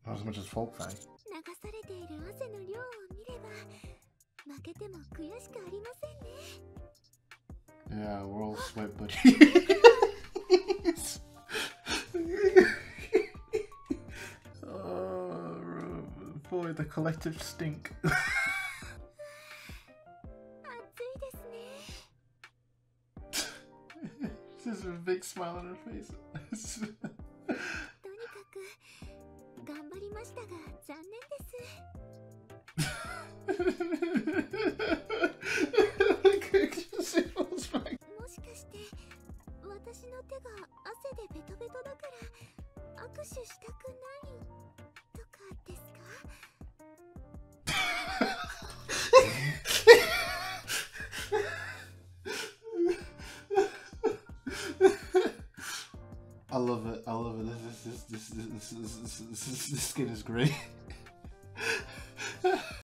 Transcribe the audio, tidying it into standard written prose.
Not as much as Folkwang. Yeah, we're all sweat buddies. Oh, boy, the collective stink. There's a big smile on her face. I love it. I love it. This skin is great.